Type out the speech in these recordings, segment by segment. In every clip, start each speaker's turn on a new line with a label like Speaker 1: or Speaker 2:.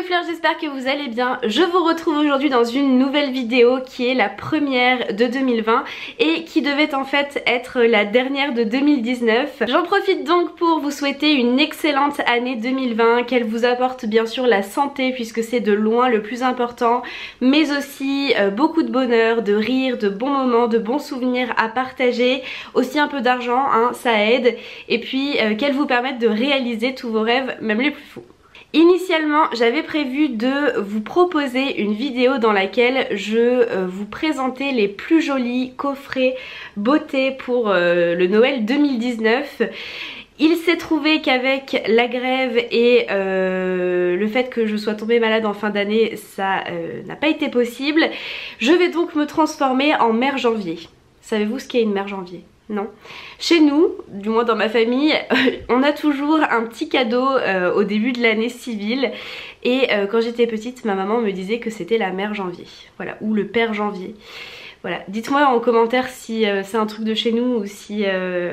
Speaker 1: mes fleurs, j'espère que vous allez bien. Je vous retrouve aujourd'hui dans une nouvelle vidéo qui est la première de 2020 et qui devait en fait être la dernière de 2019. J'en profite donc pour vous souhaiter une excellente année 2020, qu'elle vous apporte bien sûr la santé puisque c'est de loin le plus important, mais aussi beaucoup de bonheur, de rire, de bons moments, de bons souvenirs à partager, aussi un peu d'argent, hein, ça aide, et puis qu'elle vous permette de réaliser tous vos rêves, même les plus fous. Initialement, j'avais prévu de vous proposer une vidéo dans laquelle je vous présentais les plus jolis coffrets beauté pour le Noël 2019. Il s'est trouvé qu'avec la grève et le fait que je sois tombée malade en fin d'année, ça n'a pas été possible. Je vais donc me transformer en mère janvier. Savez-vous ce qu'est une mère janvier ? Non. Chez nous, du moins dans ma famille, on a toujours un petit cadeau au début de l'année civile. Et quand j'étais petite, ma maman me disait que c'était la mère janvier. Voilà, ou le père janvier. Voilà, dites-moi en commentaire si c'est un truc de chez nous ou si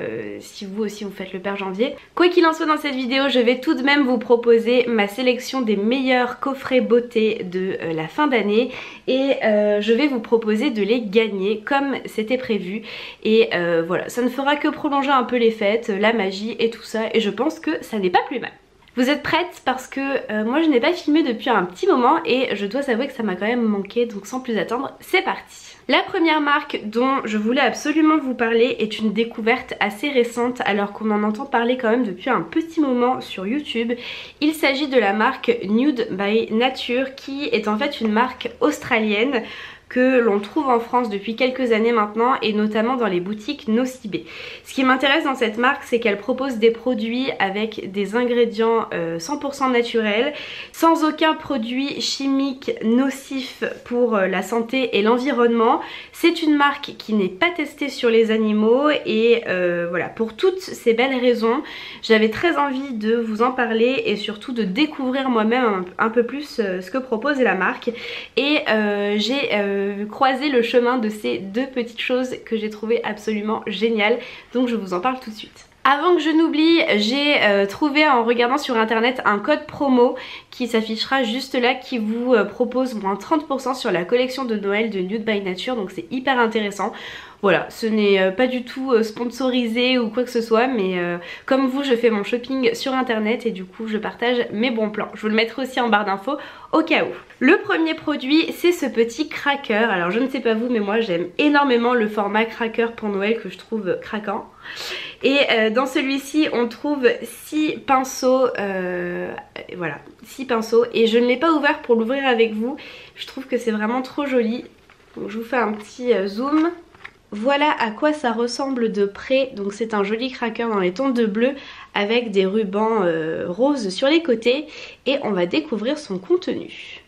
Speaker 1: vous aussi vous faites le père janvier. Quoi qu'il en soit, dans cette vidéo, je vais tout de même vous proposer ma sélection des meilleurs coffrets beauté de la fin d'année et je vais vous proposer de les gagner comme c'était prévu. Et voilà, ça ne fera que prolonger un peu les fêtes, la magie et tout ça, et je pense que ça n'est pas plus mal. Vous êtes prêtes? Parce que moi je n'ai pas filmé depuis un petit moment et je dois avouer que ça m'a quand même manqué, donc sans plus attendre, c'est parti! La première marque dont je voulais absolument vous parler est une découverte assez récente alors qu'on en entend parler quand même depuis un petit moment sur YouTube. Il s'agit de la marque Nude by Nature qui est en fait une marque australienne que l'on trouve en France depuis quelques années maintenant et notamment dans les boutiques Nocibé. Ce qui m'intéresse dans cette marque, c'est qu'elle propose des produits avec des ingrédients 100% naturels, sans aucun produit chimique nocif pour la santé et l'environnement. C'est une marque qui n'est pas testée sur les animaux et voilà, pour toutes ces belles raisons, j'avais très envie de vous en parler et surtout de découvrir moi-même un peu plus ce que propose la marque. Et j'ai croiser le chemin de ces deux petites choses que j'ai trouvé absolument géniales, donc je vous en parle tout de suite. Avant que je n'oublie, j'ai trouvé en regardant sur internet un code promo qui s'affichera juste là qui vous propose moins 30% sur la collection de Noël de Nude by Nature, donc c'est hyper intéressant. Voilà, ce n'est pas du tout sponsorisé ou quoi que ce soit, mais comme vous, je fais mon shopping sur internet et du coup je partage mes bons plans. Je vous le mettrai aussi en barre d'infos au cas où. Le premier produit, c'est ce petit cracker. Alors je ne sais pas vous, mais moi j'aime énormément le format cracker pour Noël que je trouve craquant. Et dans celui-ci on trouve 6 pinceaux, voilà, 6 pinceaux, et je ne l'ai pas ouvert pour l'ouvrir avec vous. Je trouve que c'est vraiment trop joli. Donc je vous fais un petit zoom. Voilà à quoi ça ressemble de près. Donc c'est un joli cracker dans les tons de bleu avec des rubans roses sur les côtés, et on va découvrir son contenu.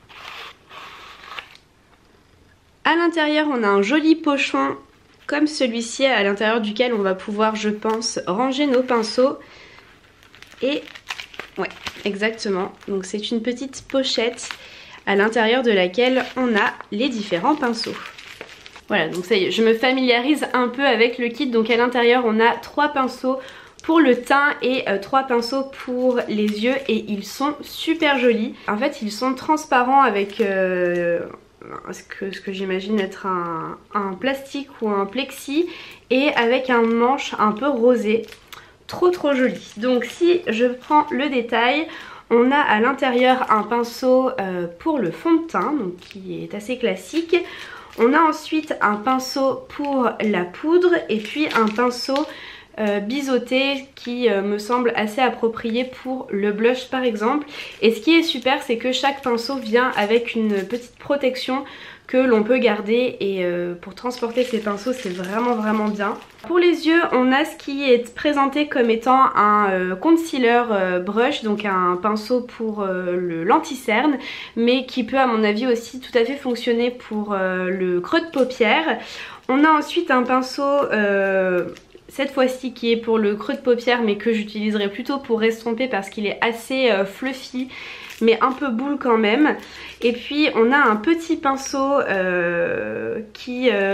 Speaker 1: À l'intérieur on a un joli pochon comme celui-ci à l'intérieur duquel on va pouvoir, je pense, ranger nos pinceaux. Et ouais, exactement, donc c'est une petite pochette à l'intérieur de laquelle on a les différents pinceaux. Voilà, donc ça y est, je me familiarise un peu avec le kit. Donc à l'intérieur on a 3 pinceaux pour le teint et 3 pinceaux pour les yeux, et ils sont super jolis. En fait ils sont transparents avec ce que j'imagine être un plastique ou un plexi, et avec un manche un peu rosé. Trop joli. Donc si je prends le détail, on a à l'intérieur un pinceau pour le fond de teint, donc qui est assez classique. On a ensuite un pinceau pour la poudre et puis un pinceau biseauté qui me semble assez approprié pour le blush par exemple. Et ce qui est super, c'est que chaque pinceau vient avec une petite protection que l'on peut garder, et pour transporter ces pinceaux c'est vraiment bien. Pour les yeux on a ce qui est présenté comme étant un concealer brush, donc un pinceau pour le lenti-cerne, mais qui peut à mon avis aussi tout à fait fonctionner pour le creux de paupière. On a ensuite un pinceau cette fois-ci qui est pour le creux de paupière, mais que j'utiliserai plutôt pour estomper parce qu'il est assez fluffy mais un peu boule quand même. Et puis on a un petit pinceau qui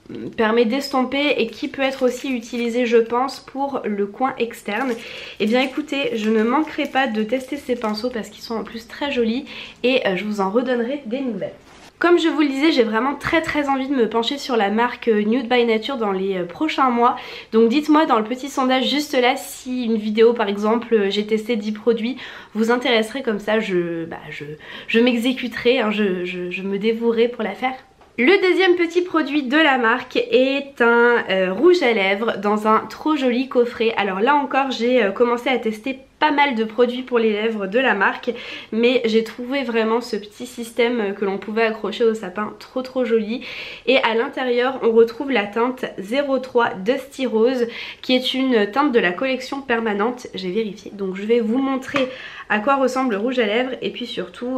Speaker 1: permet d'estomper et qui peut être aussi utilisé je pense pour le coin externe. Et bien écoutez, je ne manquerai pas de tester ces pinceaux parce qu'ils sont en plus très jolis et je vous en redonnerai des nouvelles. Comme je vous le disais, j'ai vraiment très envie de me pencher sur la marque Nude by Nature dans les prochains mois. Donc dites-moi dans le petit sondage juste là si une vidéo par exemple j'ai testé 10 produits vous intéresserait, comme ça je m'exécuterai, hein, je me dévouerai pour la faire. Le deuxième petit produit de la marque est un rouge à lèvres dans un trop joli coffret. Alors là encore j'ai commencé à tester pas mal de produits pour les lèvres de la marque, mais j'ai trouvé vraiment ce petit système que l'on pouvait accrocher au sapin trop joli. Et à l'intérieur on retrouve la teinte 03 Dusty Rose qui est une teinte de la collection permanente, j'ai vérifié. Donc je vais vous montrer à quoi ressemble le rouge à lèvres et puis surtout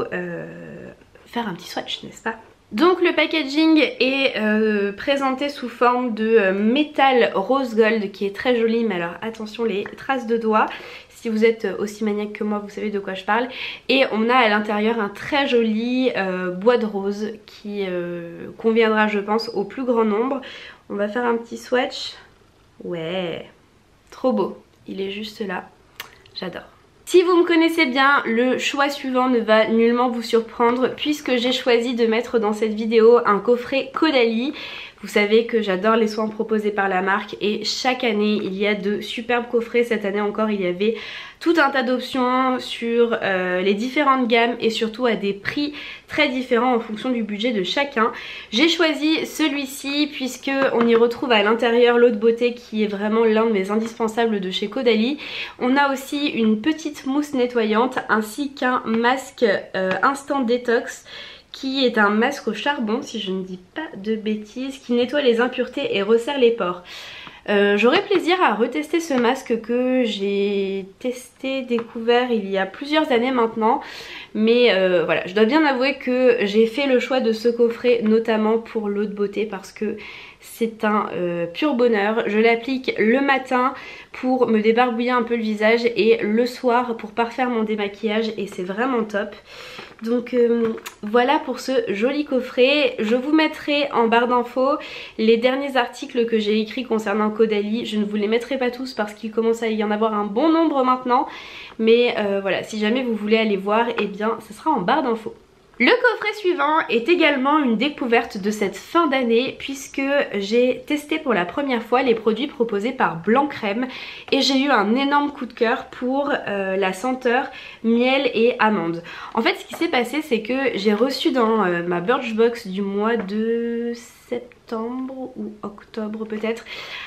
Speaker 1: faire un petit swatch, n'est-ce pas? Donc le packaging est présenté sous forme de métal rose gold qui est très joli, mais alors attention les traces de doigts, si vous êtes aussi maniaque que moi vous savez de quoi je parle. Et on a à l'intérieur un très joli bois de rose qui conviendra je pense au plus grand nombre. On va faire un petit swatch, ouais, trop beau, il est juste là, j'adore. Si vous me connaissez bien, le choix suivant ne va nullement vous surprendre puisque j'ai choisi de mettre dans cette vidéo un coffret Caudalie. Vous savez que j'adore les soins proposés par la marque et chaque année il y a de superbes coffrets. Cette année encore il y avait tout un tas d'options sur les différentes gammes et surtout à des prix très différents en fonction du budget de chacun. J'ai choisi celui-ci puisque on y retrouve à l'intérieur l'eau de beauté qui est vraiment l'un de mes indispensables de chez Caudalie. On a aussi une petite mousse nettoyante ainsi qu'un masque instant détox qui est un masque au charbon si je ne dis pas de bêtises, qui nettoie les impuretés et resserre les pores. J'aurais plaisir à retester ce masque que j'ai testé, découvert il y a plusieurs années maintenant. Mais voilà, je dois bien avouer que j'ai fait le choix de ce coffret notamment pour l'eau de beauté parce que c'est un pur bonheur. Je l'applique le matin pour me débarbouiller un peu le visage et le soir pour parfaire mon démaquillage et c'est vraiment top. Donc voilà pour ce joli coffret. Je vous mettrai en barre d'infos les derniers articles que j'ai écrits concernant Caudalie. Je ne vous les mettrai pas tous parce qu'il commence à y en avoir un bon nombre maintenant. Mais voilà, si jamais vous voulez aller voir, eh bien ce sera en barre d'infos. Le coffret suivant est également une découverte de cette fin d'année puisque j'ai testé pour la première fois les produits proposés par Blanc Crème et j'ai eu un énorme coup de cœur pour la senteur miel et amande. En fait ce qui s'est passé c'est que j'ai reçu dans ma Birchbox du mois de septembre ou octobre peut-être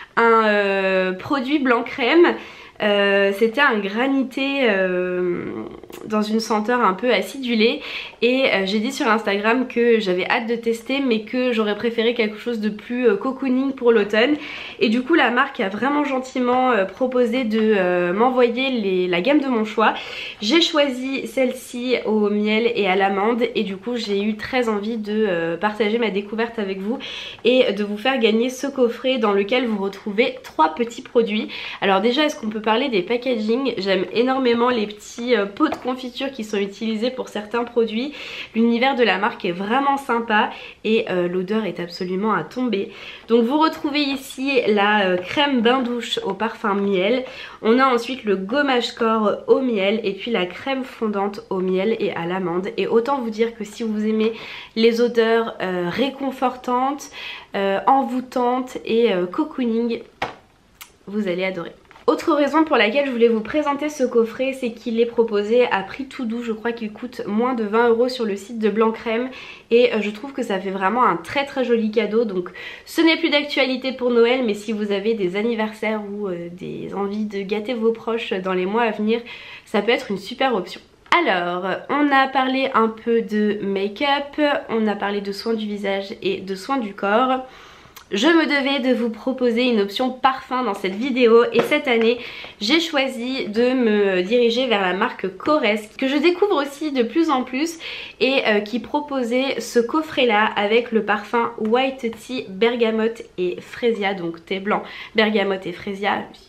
Speaker 1: un produit Blanc Crème. C'était un granité dans une senteur un peu acidulée et j'ai dit sur Instagram que j'avais hâte de tester mais que j'aurais préféré quelque chose de plus cocooning pour l'automne. Et du coup la marque a vraiment gentiment proposé de m'envoyer la gamme de mon choix. J'ai choisi celle-ci au miel et à l'amande et du coup j'ai eu très envie de partager ma découverte avec vous et de vous faire gagner ce coffret dans lequel vous retrouvez 3 petits produits. Alors déjà est-ce qu'on peut parler des packaging? J'aime énormément les petits pots de confiture qui sont utilisés pour certains produits. L'univers de la marque est vraiment sympa et l'odeur est absolument à tomber. Donc vous retrouvez ici la crème bain douche au parfum miel. On a ensuite le gommage corps au miel et puis la crème fondante au miel et à l'amande. Et autant vous dire que si vous aimez les odeurs réconfortantes, envoûtantes et cocooning, vous allez adorer. Autre raison pour laquelle je voulais vous présenter ce coffret, c'est qu'il est proposé à prix tout doux. Je crois qu'il coûte moins de 20 € sur le site de Blanc Crème et je trouve que ça fait vraiment un très joli cadeau. Donc ce n'est plus d'actualité pour Noël, mais si vous avez des anniversaires ou des envies de gâter vos proches dans les mois à venir, ça peut être une super option. Alors, on a parlé un peu de make-up, on a parlé de soins du visage et de soins du corps. Je me devais de vous proposer une option parfum dans cette vidéo et cette année j'ai choisi de me diriger vers la marque Korres que je découvre aussi de plus en plus et qui proposait ce coffret là avec le parfum White Tea, Bergamote et Freesia, donc thé blanc, bergamote et Freesia.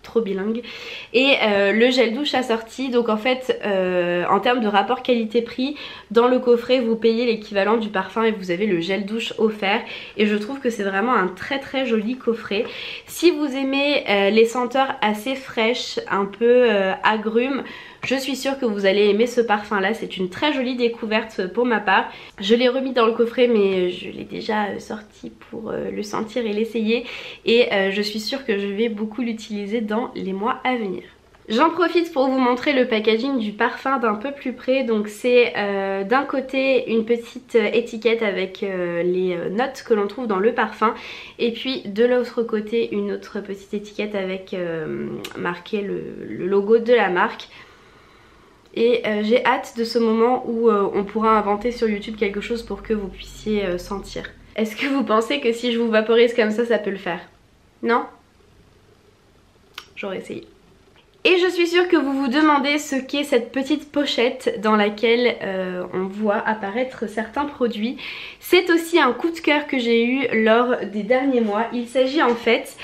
Speaker 1: trop bilingue. Et le gel douche assorti, donc en fait en termes de rapport qualité-prix, dans le coffret vous payez l'équivalent du parfum et vous avez le gel douche offert. Et je trouve que c'est vraiment un très joli coffret. Si vous aimez les senteurs assez fraîches, un peu agrumes, je suis sûre que vous allez aimer ce parfum là. C'est une très jolie découverte pour ma part. Je l'ai remis dans le coffret mais je l'ai déjà sorti pour le sentir et l'essayer. Et je suis sûre que je vais beaucoup l'utiliser dans les mois à venir. J'en profite pour vous montrer le packaging du parfum d'un peu plus près. Donc c'est d'un côté une petite étiquette avec les notes que l'on trouve dans le parfum. Et puis de l'autre côté une autre petite étiquette avec marqué le logo de la marque. Et j'ai hâte de ce moment où on pourra inventer sur YouTube quelque chose pour que vous puissiez sentir. Est-ce que vous pensez que si je vous vaporise comme ça peut le faire? Non? J'aurais essayé. Et je suis sûre que vous vous demandez ce qu'est cette petite pochette dans laquelle on voit apparaître certains produits. C'est aussi un coup de cœur que j'ai eu lors des derniers mois. Il s'agit en fait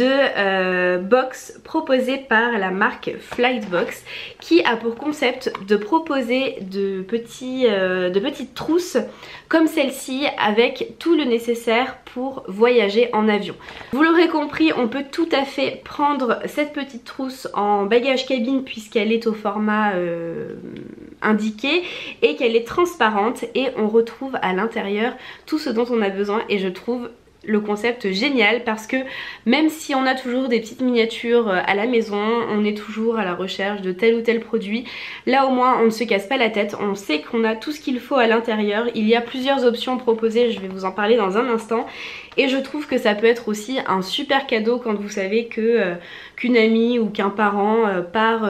Speaker 1: de box proposées par la marque Flightbox qui a pour concept de proposer de petites trousses comme celle-ci avec tout le nécessaire pour voyager en avion. Vous l'aurez compris, on peut tout à fait prendre cette petite trousse en bagage cabine puisqu'elle est au format indiqué et qu'elle est transparente et on retrouve à l'intérieur tout ce dont on a besoin. Et je trouve le concept génial parce que même si on a toujours des petites miniatures à la maison, on est toujours à la recherche de tel ou tel produit, là au moins on ne se casse pas la tête, on sait qu'on a tout ce qu'il faut à l'intérieur. Il y a plusieurs options proposées, je vais vous en parler dans un instant. Et je trouve que ça peut être aussi un super cadeau quand vous savez que qu'une amie ou qu'un parent part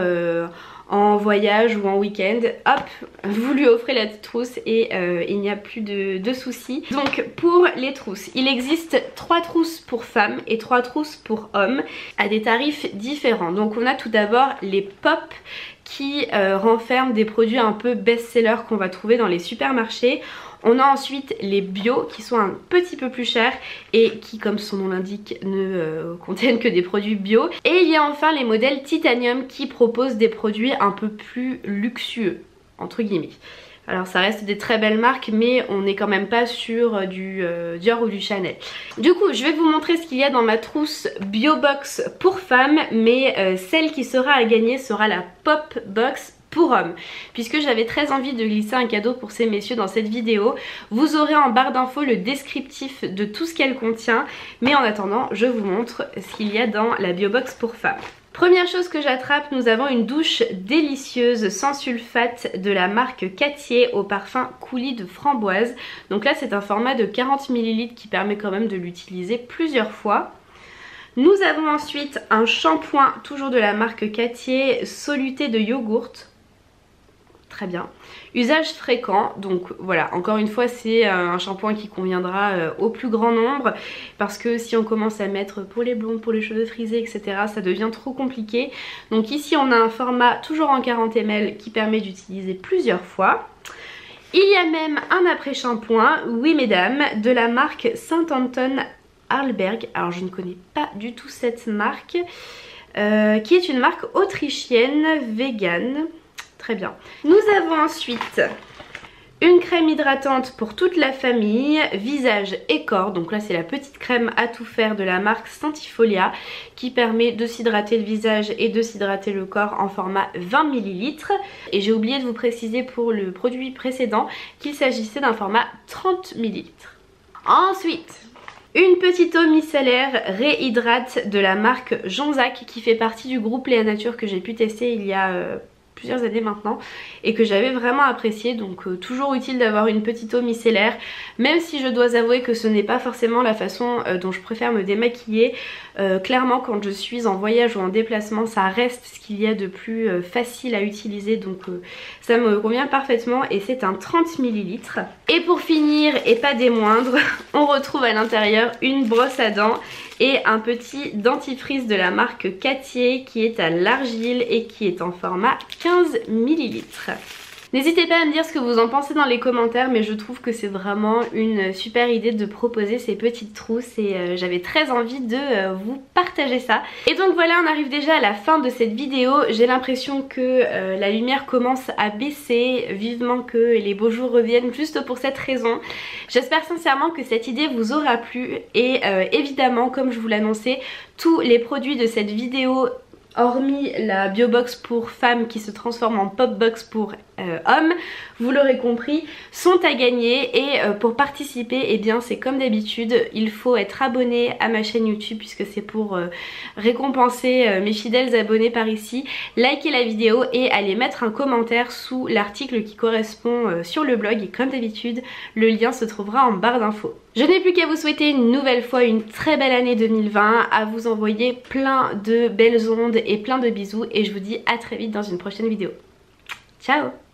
Speaker 1: en voyage ou en week-end, hop, vous lui offrez la petite trousse et il n'y a plus de soucis. Donc pour les trousses, il existe 3 trousses pour femmes et 3 trousses pour hommes à des tarifs différents. Donc on a tout d'abord les pop qui renferment des produits un peu best-sellers qu'on va trouver dans les supermarchés. On a ensuite les bio qui sont un petit peu plus chers et qui, comme son nom l'indique, ne contiennent que des produits bio. Et il y a enfin les modèles titanium qui proposent des produits un peu plus luxueux, entre guillemets. Alors ça reste des très belles marques mais on n'est quand même pas sur du Dior ou du Chanel. Du coup je vais vous montrer ce qu'il y a dans ma trousse Bio Box pour femmes, mais celle qui sera à gagner sera la Pop Box pour hommes, puisque j'avais très envie de glisser un cadeau pour ces messieurs dans cette vidéo. Vous aurez en barre d'infos le descriptif de tout ce qu'elle contient, mais en attendant je vous montre ce qu'il y a dans la Bio Box pour femmes. Première chose que j'attrape, nous avons une douche délicieuse sans sulfate de la marque Cattier au parfum coulis de framboise. Donc là c'est un format de 40 ml qui permet quand même de l'utiliser plusieurs fois. Nous avons ensuite un shampoing toujours de la marque Cattier, soluté de yogourt. Très bien. Usage fréquent, donc voilà, encore une fois c'est un shampoing qui conviendra au plus grand nombre parce que si on commence à mettre pour les blondes, pour les cheveux frisés, etc. ça devient trop compliqué. Donc ici on a un format toujours en 40 ml qui permet d'utiliser plusieurs fois. Il y a même un après-shampoing, oui mesdames, de la marque Saint-Anton Arlberg. Alors je ne connais pas du tout cette marque, qui est une marque autrichienne vegan. Très bien. Nous avons ensuite une crème hydratante pour toute la famille, visage et corps. Donc là c'est la petite crème à tout faire de la marque Sentifolia qui permet de s'hydrater le visage et de s'hydrater le corps en format 20 ml. Et j'ai oublié de vous préciser pour le produit précédent qu'il s'agissait d'un format 30 ml. Ensuite, une petite eau micellaire réhydrate de la marque Jonzac qui fait partie du groupe Léa Nature que j'ai pu tester il y a plusieurs années maintenant et que j'avais vraiment apprécié. Donc toujours utile d'avoir une petite eau micellaire, même si je dois avouer que ce n'est pas forcément la façon dont je préfère me démaquiller. Clairement quand je suis en voyage ou en déplacement ça reste ce qu'il y a de plus facile à utiliser, donc ça me convient parfaitement et c'est un 30 ml. Et pour finir et pas des moindres, on retrouve à l'intérieur une brosse à dents et un petit dentifrice de la marque Cattier qui est à l'argile et qui est en format 15 ml. N'hésitez pas à me dire ce que vous en pensez dans les commentaires, mais je trouve que c'est vraiment une super idée de proposer ces petites trousses et j'avais très envie de vous partager ça. Et donc voilà, on arrive déjà à la fin de cette vidéo. J'ai l'impression que la lumière commence à baisser, vivement que les beaux jours reviennent juste pour cette raison. J'espère sincèrement que cette idée vous aura plu et évidemment, comme je vous l'annonçais, tous les produits de cette vidéo, hormis la biobox pour femmes qui se transforme en popbox pour hommes, vous l'aurez compris, sont à gagner. Et pour participer, eh bien c'est comme d'habitude, il faut être abonné à ma chaîne YouTube puisque c'est pour récompenser mes fidèles abonnés par ici. Likez la vidéo et allez mettre un commentaire sous l'article qui correspond sur le blog, et comme d'habitude le lien se trouvera en barre d'infos. Je n'ai plus qu'à vous souhaiter une nouvelle fois une très belle année 2020, à vous envoyer plein de belles ondes et plein de bisous, et je vous dis à très vite dans une prochaine vidéo. Ciao!